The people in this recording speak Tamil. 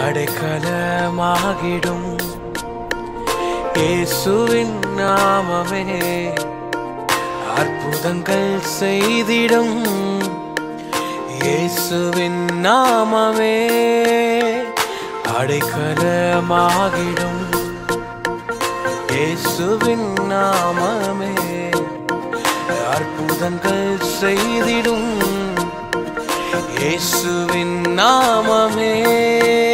அடைக்கலமாகிடும் இயேசுவின் நாமமே அற்புதங்கள் செய்திடும் இயேசுவின் நாமமே அடைக்கலமாகிடும் இயேசுவின் நாமமே அற்புதங்கள் செய்திடும் இயேசுவின் நாமமே